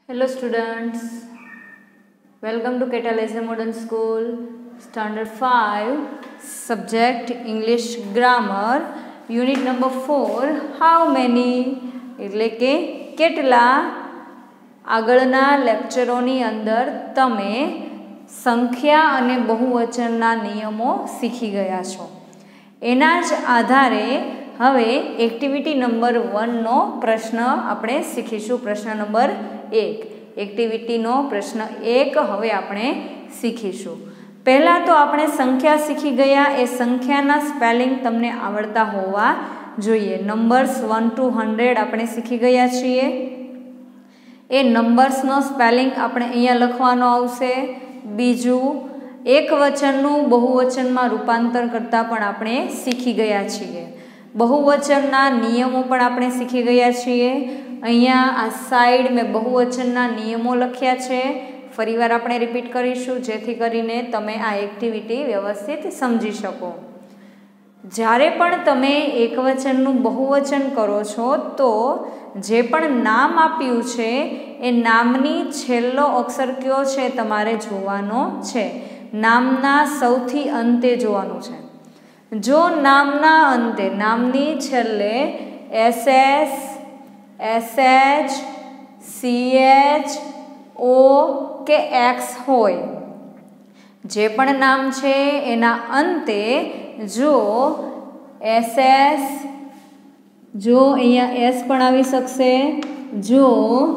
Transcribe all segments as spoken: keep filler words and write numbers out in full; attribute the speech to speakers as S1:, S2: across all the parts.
S1: Hello students, welcome to Catalyze Modern School, Standard five, Subject English Grammar, Unit number four, How many એટલે કે કેટલા આગળના લેક્ચરોની અંદર તમે સંખ્યા અને બહુવચનના નિયમો શીખી ગયા છો. એના જ આધારે હવે એક્ટિવિટી નંબર વનનો પ્રશ્ન આપણે શીખીશું. પ્રશ્ન નંબર એક એક્ટિવિટીનો પ્રશ્ન એક હવે આપણે શીખીશું. પહેલાં તો આપણે સંખ્યા શીખી ગયા. એ સંખ્યાના સ્પેલિંગ તમને આવડતા હોવા જોઈએ. નંબર્સ વન ટુ હંડ્રેડ આપણે શીખી ગયા છીએ. એ નંબર્સનો સ્પેલિંગ આપણે અહીંયા લખવાનો આવશે. બીજું એક વચનનું બહુવચનમાં રૂપાંતર કરતાં પણ આપણે શીખી ગયા છીએ. બહુવચનના નિયમો પણ આપણે શીખી ગયા છીએ. અહીંયા આ સાઈડ મેં બહુવચનના નિયમો લખ્યા છે. ફરીવાર આપણે રિપીટ કરીશું જેથી કરીને તમે આ એક્ટિવિટી વ્યવસ્થિત સમજી શકો. જ્યારે પણ તમે એકવચનનું બહુવચન કરો છો તો જે પણ નામ આપ્યું છે એ નામની છેલ્લો અક્ષર કયો છે તમારે જોવાનો છે. નામના સૌથી અંતે જોવાનું છે. જો નામના અંતે નામની છેલ્લે S S S H C H O કે એક્સ હોય, જે પણ નામ છે એના અંતે જો એસ એસ, જો અહીંયા એસ પણ આવી શકશે, જો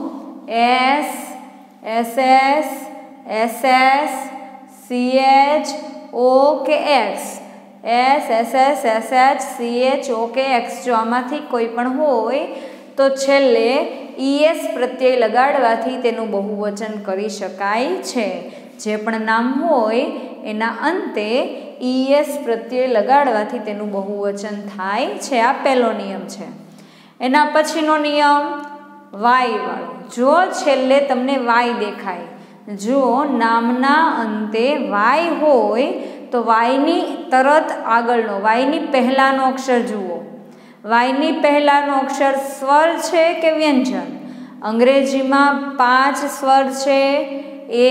S1: S S S S S C H O કે X, S S S S H C H O કે એક્સ જો આમાંથી કોઈ પણ હોય તો છેલ્લે ઈએસ પ્રત્યય લગાડવાથી તેનું બહુવચન કરી શકાય છે. જે પણ નામ હોય એના અંતે ઈએસ પ્રત્યય લગાડવાથી તેનું બહુવચન થાય છે. આ પહેલો નિયમ છે. એના પછીનો નિયમ વાય વાળો. જો છેલ્લે તમને વાય દેખાય, જો નામના અંતે વાય હોય તો વાયની તરત આગળનો, વાયની પહેલાંનો અક્ષર જુઓ. વાયની પહેલાંનો અક્ષર સ્વર છે કે વ્યંજન? અંગ્રેજીમાં પાંચ સ્વર છે. A,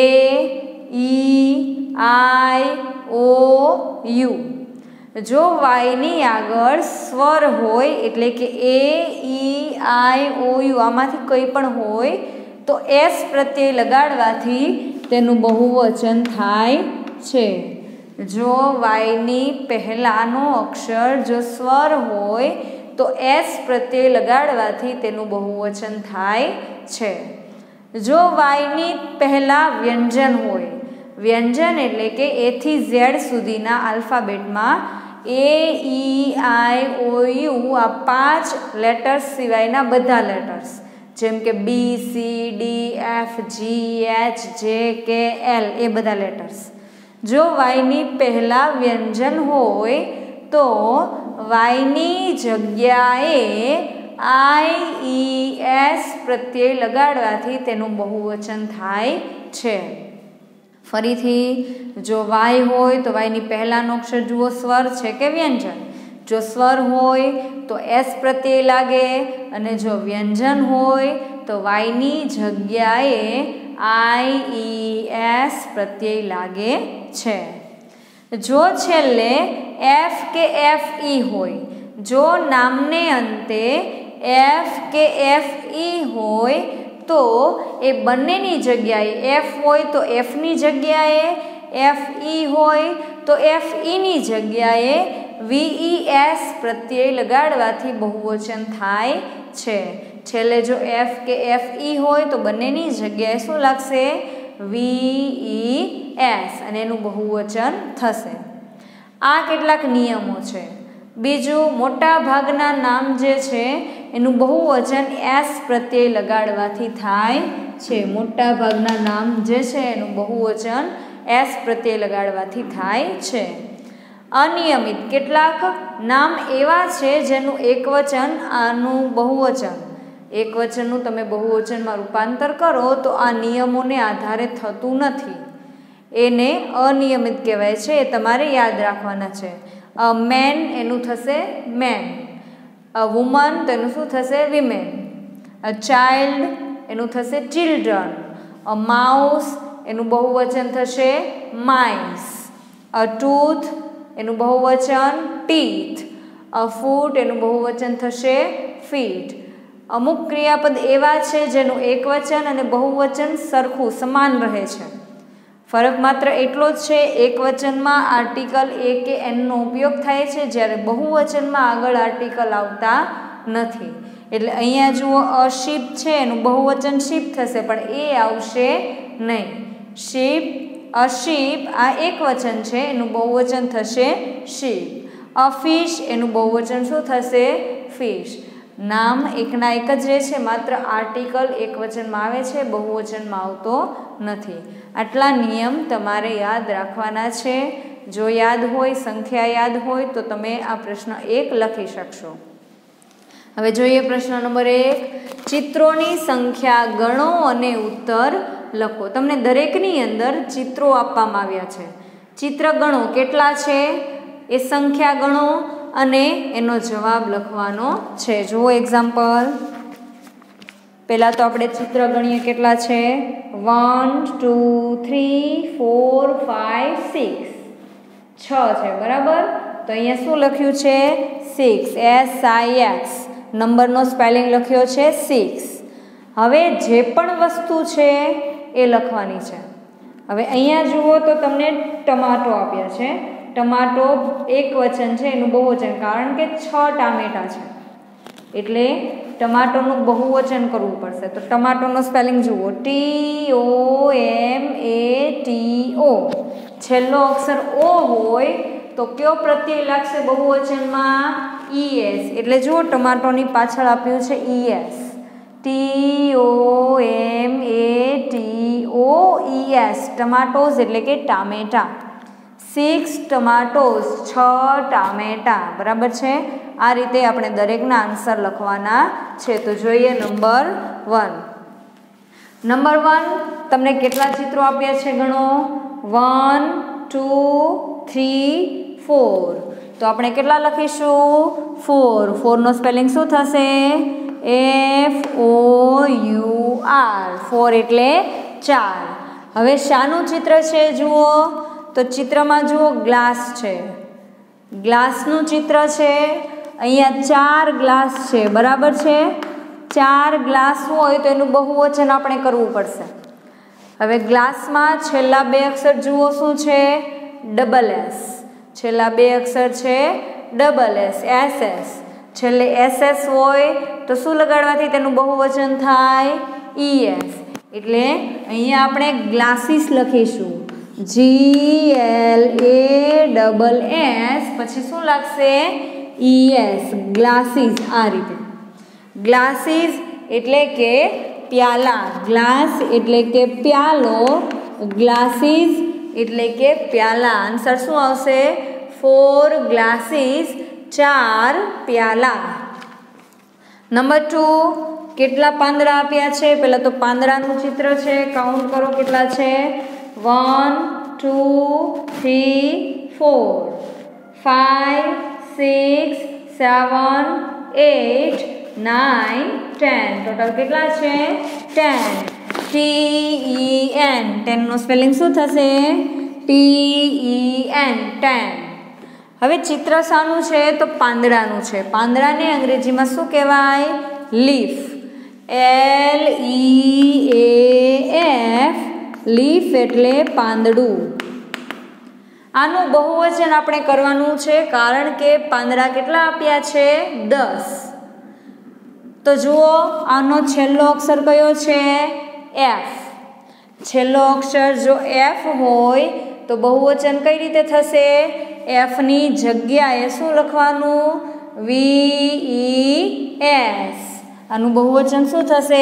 S1: E, I, O, U. જો વાયની આગળ સ્વર હોય એટલે કે એ, ઈ, આઈ, ઓ, યુ આમાંથી કંઈ પણ હોય તો એસ પ્રત્યય લગાડવાથી તેનું બહુવચન થાય છે. જો વાયની પહેલાંનો અક્ષર જો સ્વર હોય તો એસ પ્રત્યય લગાડવાથી તેનું બહુવચન થાય છે. જો વાયની પહેલાં વ્યંજન હોય, વ્યંજન એટલે કે એથી ઝેડ સુધીના આલ્ફાબેટમાં એ, ઈ, આઈ, ઓ, યુ આ પાંચ લેટર્સ સિવાયના બધા લેટર્સ જેમ કે B, C, D, F, G, H, J, K, L એ બધા લેટર્સ જો વાયની પહેલાં વ્યંજન હોય તો વાયની જગ્યાએ આઈ, ઈ, એસ પ્રત્યય લગાડવાથી તેનું બહુવચન થાય છે. ફરીથી જો વાય હોય તો વાયની પહેલાંનો અક્ષર જુઓ સ્વર છે કે વ્યંજન? જો સ્વર હોય તો એસ પ્રત્યય લાગે અને જો વ્યંજન હોય તો વાયની જગ્યાએ આઈ, ઈ, એસ પ્રત્યય લાગે છે. જો છેલ્લે એફ કે એફ ઈ હોય, જો નામને અંતે એફ કે એફ ઈ હોય તો એ બંનેની જગ્યાએ એફ હોય તો એફની જગ્યાએ, એફ ઈ હોય તો એફ ઈની જગ્યાએ વી એસ પ્રત્યય લગાડવાથી બહુવચન થાય છે. છેલ્લે જો એફ કે એફ ઈ હોય તો બંનેની જગ્યાએ શું લાગશે? વી એસ અને એનું બહુવચન થશે. આ કેટલાક નિયમો છે. બીજું, મોટા ભાગના નામ જે છે એનું બહુવચન એસ પ્રત્યય લગાડવાથી થાય છે. મોટા ભાગના નામ જે છે એનું બહુવચન એસ પ્રત્યય લગાડવાથી થાય છે. અનિયમિત કેટલાક નામ એવા છે જેનું એકવચન આનું બહુવચન, એકવચનનું તમે બહુવચનમાં રૂપાંતર કરો તો આ નિયમોને આધારે થતું નથી. એને અનિયમિત કહેવાય છે. એ તમારે યાદ રાખવાના છે. અ મેન એનું થશે મેન, અ વુમન તો એનું શું થશે? વિમેન, અ ચાઇલ્ડ એનું થશે ચિલ્ડ્રન. અ માઉસ એનું બહુવચન થશે માઇસ. અ ટૂથ એનું બહુવચન ટીથ. અ ફૂટ એનું બહુવચન થશે ફીટ. અમુક ક્રિયાપદ એવા છે જેનું એકવચન અને બહુવચન સરખું સમાન રહે છે. ફરક માત્ર એટલો જ છે, એકવચનમાં આર્ટિકલ એ કે એનનો ઉપયોગ થાય છે, જ્યારે બહુવચનમાં આગળ આર્ટિકલ આવતા નથી. એટલે અહીંયા જુઓ અ શીપ છે એનું બહુવચન શીપ થશે, પણ એ આવશે નહીં. શીપ, અ શીપ આ એકવચન છે, એનું બહુવચન થશે શીપ. અ ફિશ એનું બહુવચન શું થશે? ફિશ. નામ એકના એક જ રહે છે, માત્ર આર્ટિકલ એકવચનમાં આવે છે, બહુવચનમાં આવતો નથી. આટલા નિયમ તમારે યાદ રાખવાના છે. જો યાદ હોય, સંખ્યા યાદ હોય તો તમે આ પ્રશ્ન એક લખી શકશો. હવે જોઈએ પ્રશ્ન નંબર એક. ચિત્રોની સંખ્યા ગણો અને ઉત્તર લખો. તમને દરેકની અંદર ચિત્રો આપવામાં આવ્યા છે. ચિત્ર ગણો, કેટલા છે એ સંખ્યા ગણો અને એનો જવાબ લખવાનો છે. જુઓ એક્ઝામ્પલ. પહેલાં તો આપણે ચિત્ર ગણીએ, કેટલા છે? One two three four five six. છ છે, બરાબર. તો અહીંયા શું લખ્યું છે? સિક્સ. S I X. નંબરનો સ્પેલિંગ લખ્યો છે સિક્સ. હવે જે પણ વસ્તુ છે એ લખવાની છે. હવે અહીંયા જુઓ તો તમને ટમાટો આપ્યા છે. ટમાટો એક વચન છે, એનું બહુવચન, કારણ કે છ ટામેટા છે એટલે ટમાટોનું બહુવચન કરવું પડશે. તો ટમાટોનો સ્પેલિંગ જુઓ, T O M A T O. છેલ્લો અક્ષર ઓ હોય તો કયો પ્રત્યય લાગશે બહુવચનમાં? E S. એટલે જુઓ ટમાટોની પાછળ આપ્યું છે E S. T O M A T O E S. Tomatoes એટલે કે ટામેટા. સિક્સ ટમાટોઝ, છ ટામેટા, બરાબર છે. આ રીતે આપણે દરેકના આન્સર લખવાના છે. તો જોઈએ નંબર વન. નંબર વન, તમને કેટલા ચિત્રો આપ્યા છે ગણો? One two three four. તો આપણે કેટલા લખીશું? ફોર. ફોરનો સ્પેલિંગ શું થશે? F O U R. Four એટલે ચાર. હવે શાનું ચિત્ર છે જુઓ તો ચિત્રમાં જુઓ ગ્લાસ છે. ગ્લાસનું ચિત્ર છે. અહીંયા ચાર ગ્લાસ છે, બરાબર છે. ચાર ગ્લાસ હોય તો એનું બહુવચન આપણે કરવું પડશે. હવે ગ્લાસમાં છેલ્લા બે અક્ષર જુઓ શું છે? Double S. છેલ્લા બે અક્ષર છે ડબલ એસ, એસ એસ. છેલ્લે એસ એસ હોય તો શું લગાડવાથી તેનું બહુવચન થાય? E S. એટલે અહીંયા આપણે ગ્લાસીસ લખીશું. G L A double S, પછી શું લાગશે? E S. ગ્લાસીસ. આ રીતે ગ્લાસીસ એટલે કે પ્યાલા. ગ્લાસ એટલે કે પ્યાલો, ગ્લાસીસ એટલે કે પ્યાલા. આન્સર શું આવશે? ફોર ગ્લાસીસ, ચાર પ્યાલા. નંબર ટુ, કેટલા પાંદડા આપ્યા છે? પહેલાં તો પાંદડાનું ચિત્ર છે, કાઉન્ટ કરો કેટલા છે? One two three four five six seven eight nine ten. Total કેટલા છે? ટેન. T E N. ટેનનું સ્પેલિંગ શું થશે? T E N. ટેન. હવે ચિત્ર શાનું છે? તો પાંદડાનું છે. પાંદડાને અંગ્રેજીમાં શું કહેવાય? Leaf. L E A F. Leaf એટલે પાંદડું. આનું બહુવચન આપણે કરવાનું છે, કારણ કે પાંદડા કેટલા આપ્યા છે? દસ. તો જુઓ આનો છેલ્લો અક્ષર કયો છે? એફ. છેલ્લો અક્ષર જો એફ હોય તો બહુવચન કઈ રીતે થશે? એફની જગ્યાએ શું લખવાનું? V E S. આનું બહુવચન શું થશે?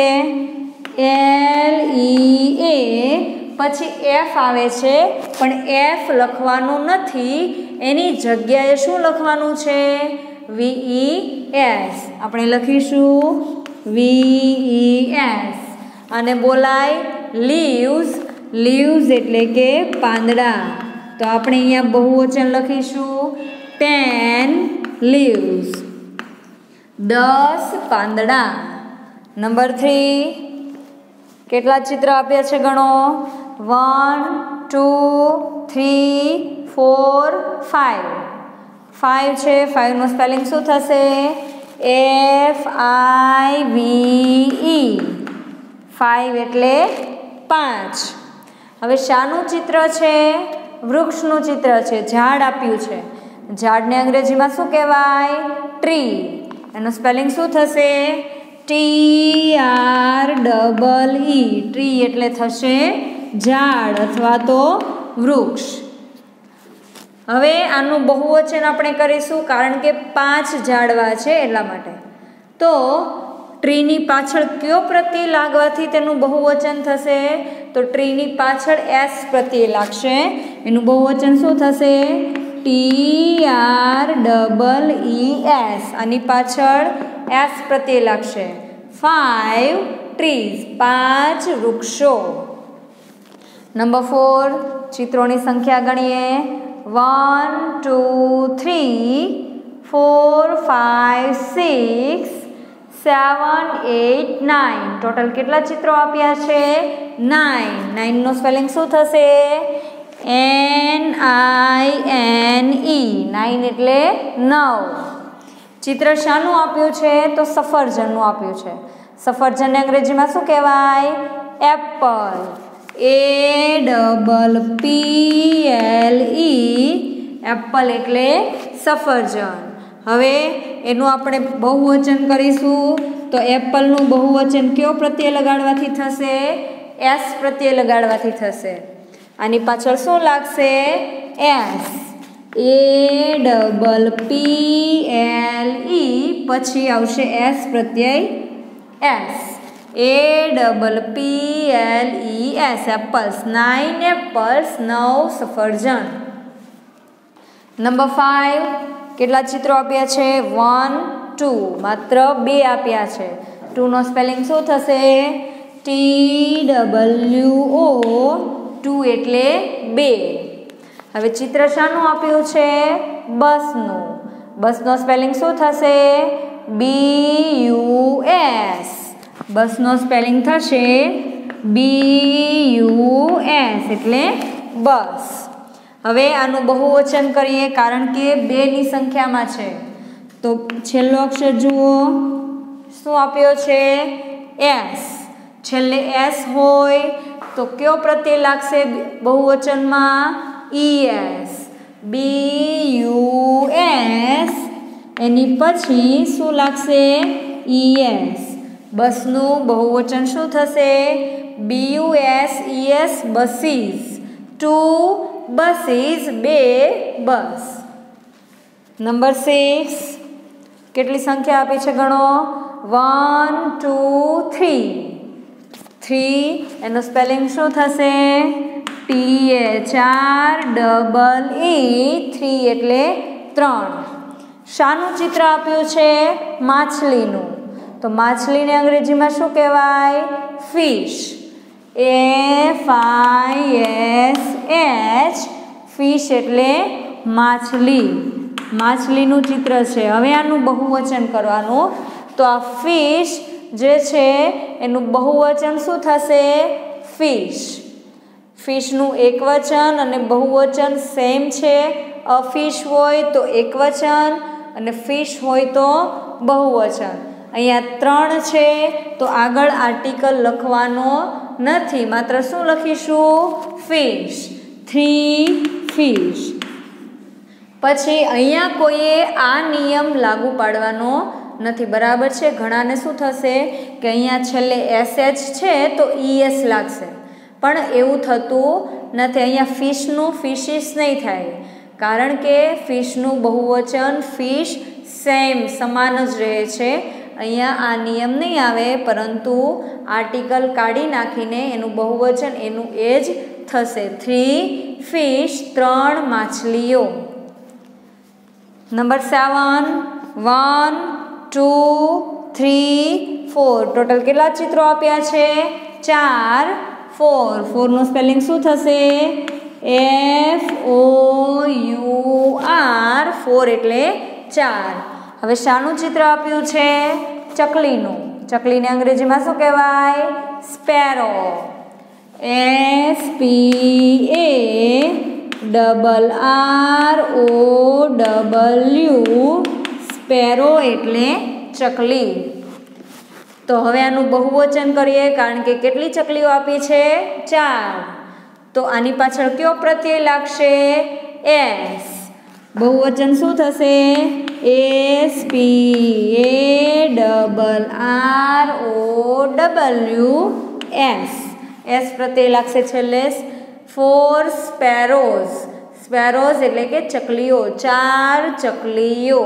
S1: L E A. પછી એફ આવે છે, પણ એફ લખવાનું નથી, એની જગ્યાએ શું લખવાનું છે? V E S. આપણે લખીશું વી ઈ એસ. અને બોલાય લીવ્સ. લીવ્સ એટલે કે પાંદડા. તો આપણે અહીંયા બહુવચન લખીશું ટેન લીવ્સ. દસ પાંદડા. નંબર થ્રી, કેટલા ચિત્ર આપ્યા છે ગણો? One two three four five. Five છે. ફાઇવનું સ્પેલિંગ શું થશે? F I V E. Five એટલે પાંચ. હવે શાનું ચિત્ર છે? વૃક્ષનું ચિત્ર છે. ઝાડ આપ્યું છે. ઝાડને અંગ્રેજીમાં શું કહેવાય? ટ્રી. એનું સ્પેલિંગ શું થશે? T R double E. Tree એટલે થશે ઝાડ અથવા તો વૃક્ષ. હવે આનું બહુવચન આપણે કરીશું, કારણ કે પાંચ ઝાડવા છે એટલા માટે. તો ટ્રીની પાછળ કયો પ્રત્યય લાગવાથી તેનું બહુવચન થશે? તો ટ્રીની પાછળ એસ પ્રત્યય લાગશે. એનું બહુવચન શું થશે? T R double E S. આની પાછળ એસ પ્રત્યય લાગશે. Five trees. પાંચ વૃક્ષો. નંબર ફોર, ચિત્રોની સંખ્યા ગણીએ. One two three four five six seven eight nine. Total કેટલા ચિત્રો આપ્યા છે? નાઇન. નાઇનનું સ્પેલિંગ શું થશે? N I N E. Nine એટલે નવ. ચિત્ર શાનું આપ્યું છે? તો સફરજનનું આપ્યું છે. સફરજનને અંગ્રેજીમાં શું કહેવાય? Apple. A double P L E. Apple એટલે સફરજન. હવે એનું આપણે બહુવચન કરીશું. તો એપલનું બહુવચન કયો પ્રત્યય લગાડવાથી થશે? એસ પ્રત્યય લગાડવાથી થશે. આની પાછળ શું લાગશે? S. A double P L E. પછી આવશે એસ પ્રત્યય S. A double P L E S. Apples. Nine apples. નવ સફરજન. નંબર ફાઇવ, કેટલા ચિત્રો આપ્યા છે? One two. માત્ર બે આપ્યા છે. ટુનો સ્પેલિંગ શું થશે? T W O. ટુ એટલે બે. હવે ચિત્ર શાનું આપ્યું છે? બસનું. બસનો સ્પેલિંગ શું થશે? B U S. બસનો સ્પેલિંગ થશે બી યુ એસ એટલે બસ. હવે આનું બહુવચન કરીએ, કારણ કે બેની સંખ્યામાં છે. તો છેલ્લો અક્ષર જુઓ, શું આપ્યો છે? એસ. છેલ્લે એસ હોય તો કયો પ્રત્યય લાગશે બહુવચનમાં? E S. B U S. એની પછી શું લાગશે? E S. બસનું બહુવચન શું થશે? B U S E S. Buses. Two buses. બે બસ. નંબર સિક્સ, કેટલી સંખ્યા આપી છે ગણો? One two three. થ્રી એનું સ્પેલિંગ શું થશે? T H R double E. Three એટલે ત્રણ. શાનું ચિત્ર આપ્યું છે? માછલીનું. તો માછલીને અંગ્રેજીમાં શું કહેવાય? Fish. F I S H. Fish એટલે માછલી. માછલીનું ચિત્ર છે. હવે આનું બહુવચન કરવાનું. તો આ ફિશ જે છે એનું બહુવચન શું થશે? ફિશ. ફિશનું એકવચન અને બહુવચન સેમ છે. અ ફિશ હોય તો એકવચન અને ફિશ હોય તો બહુવચન. અહીંયા ત્રણ છે તો આગળ આર્ટિકલ લખવાનો નથી, માત્ર શું લખીશું? ફિશ. Three fish. પછી અહીંયા કોઈએ આ નિયમ લાગુ પાડવાનો નથી, બરાબર છે? ઘણાને શું થશે કે અહીંયા છેલ્લે એસ એચ છે તો ઈ એસ લાગશે, પણ એવું થતું નથી. અહીંયા ફિશનું ફિશિસ નહીં થાય, કારણ કે ફિશનું બહુવચન ફિશ સેમ સમાન જ રહે છે. અહીંયા આ નિયમ નહીં આવે, પરંતુ આર્ટિકલ કાઢી નાખીને એનું બહુવચન એનું એ જ થશે. Three fish. ત્રણ માછલીઓ. Number seven. One two three four. Total કેટલા ચિત્રો આપ્યા છે? ચાર. ફોર. ફોરનું સ્પેલિંગ શું થશે? F O U R. Four એટલે ચાર. હવે શાનું ચિત્ર આપ્યું છે? ચકલીનું. ચકલીને અંગ્રેજીમાં શું કહેવાય? Sparrow. S P A double R O W sparrow એટલે ચકલી. તો હવે આનું બહુવચન કરીએ, કારણ કે કેટલી ચકલીઓ આપી છે? ચાર. તો આની પાછળ કયો પ્રત્યય લાગશે? એસ. બહુવચન શું થશે? S P A double R O W S. S પ્રત્યય લાગશે છેલ્લે. Four sparrows. સ્પેરોઝ એટલે કે ચકલીઓ, ચાર ચકલીઓ.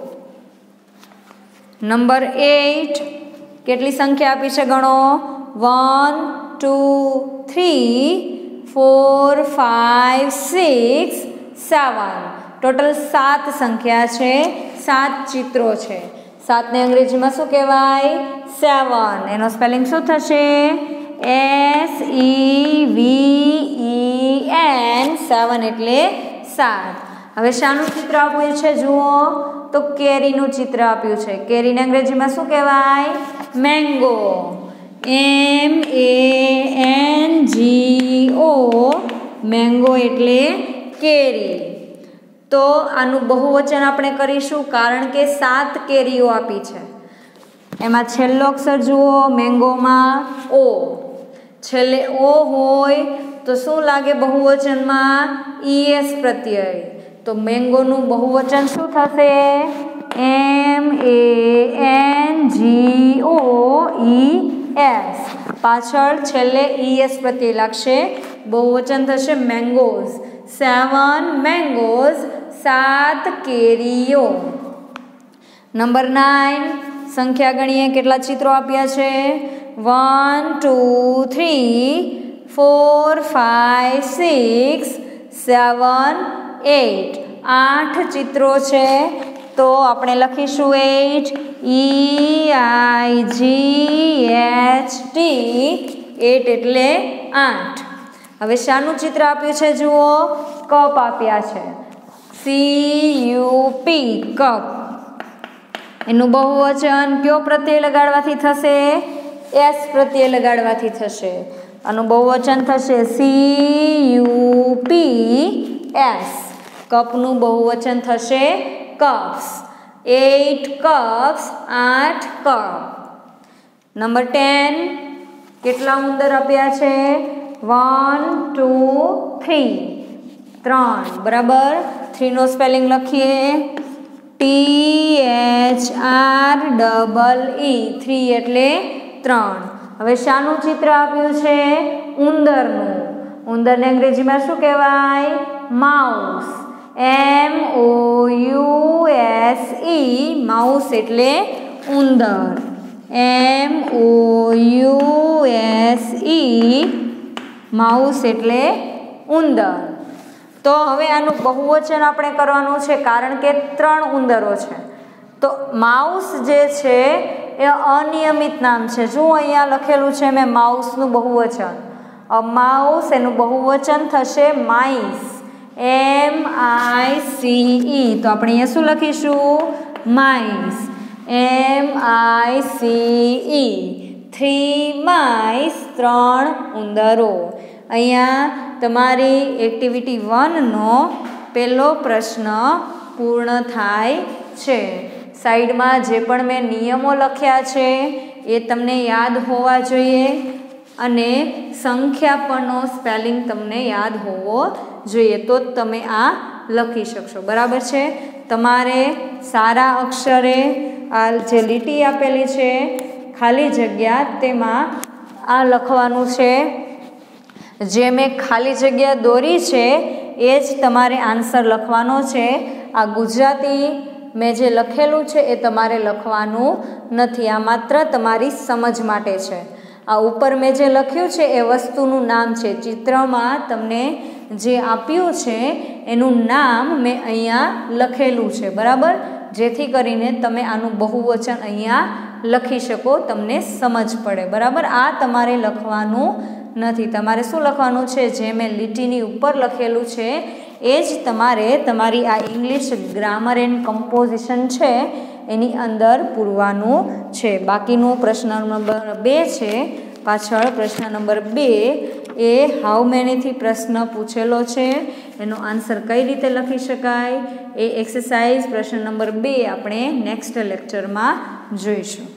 S1: Number eight. કેટલી સંખ્યા આપી છે ગણો? One two three four five six seven. Total સાત સંખ્યા છે, સાત ચિત્રો છે. સાતને અંગ્રેજીમાં શું કહેવાય? સેવન. એનો સ્પેલિંગ શું થશે? એસ ઈ વી ઈ એન. સેવન એટલે સાત. હવે શાનું ચિત્ર આપ્યું છે જુઓ? તો કેરીનું ચિત્ર આપ્યું છે. કેરીને અંગ્રેજીમાં શું કહેવાય? Mango. M A N G O. Mango એટલે કેરી. તો આનું બહુવચન આપણે કરીશું, કારણ કે સાત કેરીઓ આપી છે. એમાં છેલ્લો અક્ષર જુઓ, મેંગોમાં ઓ. છેલ્લે ઓ હોય તો શું લાગે બહુવચનમાં? ઈએસ પ્રત્યય. તો મેંગોનું બહુવચન શું થશે? M A N G O E S. પાછળ છેલ્લે ઈએસ પ્રત્યય લાગશે, બહુવચન થશે મેંગોઝ. સેવન મેંગોઝ. સાત કેરીઓ. Number nine. સંખ્યા ગણીએ, કેટલા ચિત્રો આપ્યા છે? One two three four five six seven eight. આઠ ચિત્રો છે. તો આપણે લખીશું eight. E I G H T. Eight એટલે આઠ. હવે શાનું ચિત્ર આપ્યું છે જુઓ? કપ આપ્યા છે. C U P cup. એનું બહુવચન કયો પ્રત્યય લગાડવાથી થશે? એસ પ્રત્યય લગાડવાથી થશે. આનું બહુવચન થશે સી યુ પી એસ. કપનું બહુવચન થશે કપ્સ. Eight cups. આઠ કપ. Number ten. કેટલા ઉંદર આપ્યા છે? One two three. ત્રણ. બરાબર. થ્રીનો સ્પેલિંગ લખીએ. T H R double E. Three એટલે ત્રણ. હવે શાનું ચિત્ર આપ્યું છે? ઉંદરનું. ઉંદરને અંગ્રેજીમાં શું કહેવાય? Mouse. M O U S E. Mouse એટલે ઉંદર. M O U S E. Mouse એટલે ઉંદર. તો હવે આનું બહુવચન આપણે કરવાનું છે, કારણ કે ત્રણ ઉંદરો છે. તો માઉસ જે છે એ અનિયમિત નામ છે. શું અહીંયા લખેલું છે મેં માઉસનું બહુવચન? માઉસ એનું બહુવચન થશે માઇસ. એમ આઈ સી ઈ. તો આપણે અહીંયા શું લખીશું? Mice. M I C E. Three mice. ત્રણ ઉંદરો. અહીંયા તમારી એક્ટિવિટી વનનો પહેલો પ્રશ્ન પૂર્ણ થાય છે. સાઈડમાં જે પણ મેં નિયમો લખ્યા છે એ તમને યાદ હોવા જોઈએ, અને સંખ્યા પરનો સ્પેલિંગ તમને યાદ હોવો જોઈએ, તો જ તમે આ લખી શકશો. બરાબર છે? તમારે સારા અક્ષરે આ જે લીટી આપેલી છે ખાલી જગ્યા, તેમાં આ લખવાનું છે. જે મેં ખાલી જગ્યા દોરી છે એ જ તમારે આન્સર લખવાનો છે. આ ગુજરાતી મેં જે લખેલું છે એ તમારે લખવાનું નથી. આ માત્ર તમારી સમજ માટે છે. આ ઉપર મેં જે લખ્યું છે એ વસ્તુનું નામ છે. ચિત્રમાં તમને જે આપ્યું છે એનું નામ મેં અહીંયા લખેલું છે. બરાબર? જેથી કરીને તમે આનું બહુવચન અહીંયા લખી શકો, તમને સમજ પડે. બરાબર? આ તમારે લખવાનું નથી. તમારે શું લખવાનું છે? જે મેં લીટીની ઉપર લખેલું છે એ જ તમારે તમારી આ ઇંગ્લિશ ગ્રામર એન્ડ કમ્પોઝિશન છે એની અંદર પૂરવાનું છે. બાકીનું પ્રશ્ન નંબર બે છે પાછળ પ્રશ્ન નંબર બે એ હાઉ મેનીથી પ્રશ્ન પૂછેલો છે, એનો આન્સર કઈ રીતે લખી શકાય એ એક્સરસાઇઝ પ્રશ્ન નંબર બે આપણે નેક્સ્ટ લેક્ચરમાં જોઈશું.